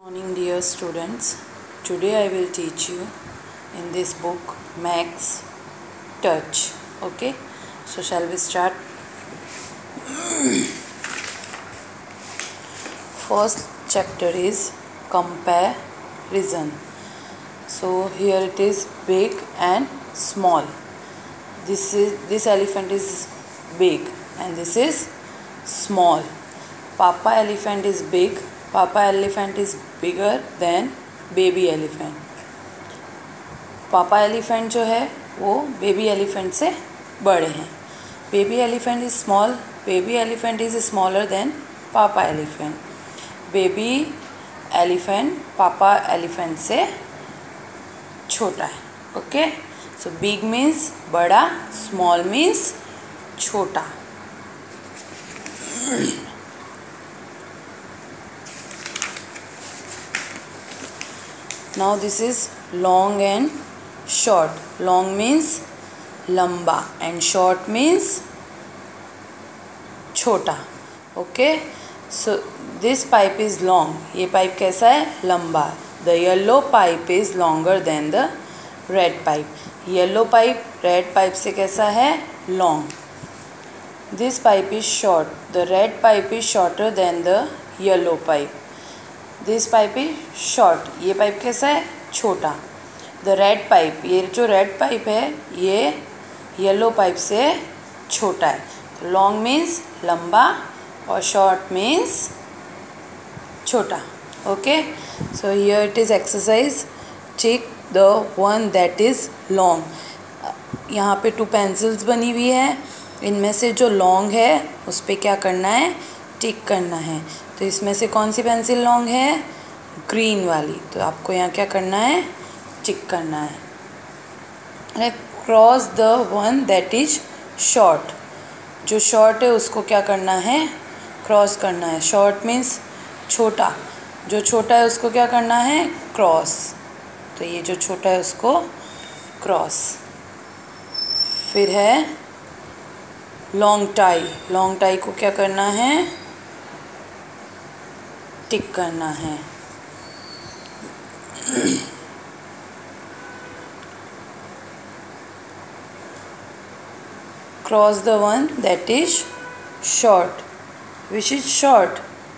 Morning dear students, today I will teach you in this book Max Touch. Okay, so shall we start? First chapter is comparison. So here it is big and small. This elephant is big and this is small. Papa elephant is big. Papa elephant is bigger than baby elephant. Papa elephant जो है वो baby elephant से बड़े हैं. Baby elephant is small. Baby elephant is smaller than papa elephant. Baby elephant papa elephant से छोटा है. Okay, so big means बड़ा, स्मॉल मीन्स छोटा. Now this is long and short. Long means लंबा and short means छोटा. Okay, so this pipe is long. ये pipe कैसा है? लंबा. The yellow pipe is longer than the red pipe. Yellow pipe red pipe से कैसा है? Long. This pipe is short. The red pipe is shorter than the yellow pipe. This pipe is short. ये pipe कैसा है? छोटा. The red pipe, ये जो red pipe है ये येलो पाइप से छोटा है. तो लॉन्ग मीन्स लंबा और शॉर्ट मीन्स छोटा. Okay, so here it is exercise. Tick the one that is long. यहाँ पे 2 पेंसिल्स बनी हुई है. इनमें से जो लॉन्ग है उस पर क्या करना है? टिक करना है. तो इसमें से कौन सी पेंसिल लॉन्ग है? ग्रीन वाली. तो आपको यहाँ क्या करना है? टिक करना है. Cross the one that is short. जो शॉर्ट है उसको क्या करना है? क्रॉस करना है. शॉर्ट मीन्स छोटा. जो छोटा है उसको क्या करना है? क्रॉस. तो ये जो छोटा है उसको क्रॉस. फिर है लॉन्ग टाई. लॉन्ग टाई को क्या करना है? टिक करना है. Cross the one that is short. Which is short?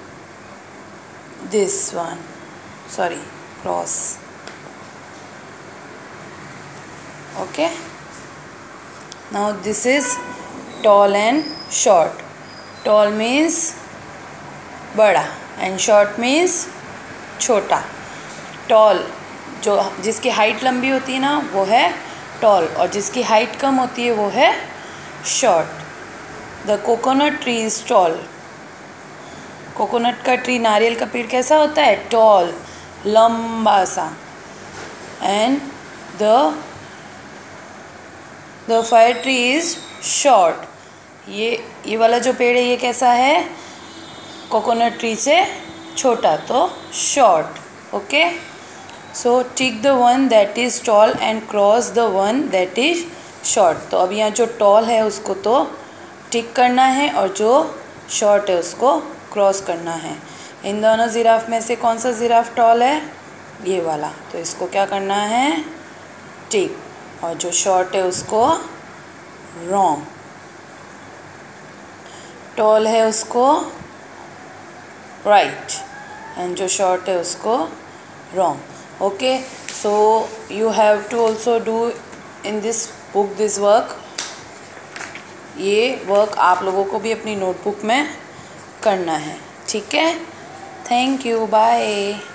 This one. Sorry, cross. Okay, now this is tall and short. Tall means बड़ा एंड शॉर्ट मीन्स छोटा. टॉल जो जिसकी हाइट लंबी होती है ना वो है टॉल, और जिसकी हाइट कम होती है वो है short. The coconut tree is tall. Coconut का ट्री, नारियल का पेड़ कैसा होता है? टॉल, लंबा सा. And the fire tree is short. ये वाला जो पेड़ है ये कैसा है? कोकोनट ट्री से छोटा, तो short. Okay, so tick the one that is tall and cross the one that is short. तो अब यहाँ जो टॉल है उसको तो टिक करना है और जो शॉर्ट है उसको क्रॉस करना है. इन दोनों जिराफ में से कौन सा जिराफ टॉल है? ये वाला. तो इसको क्या करना है? टिक. और जो शॉर्ट है उसको रॉन्ग. टॉल है उसको राइट एंड जो शॉर्ट है उसको wrong. Okay, so you have to also do in this book this work. ये वर्क आप लोगों को भी अपनी नोटबुक में करना है. ठीक है, थैंक यू, बाय.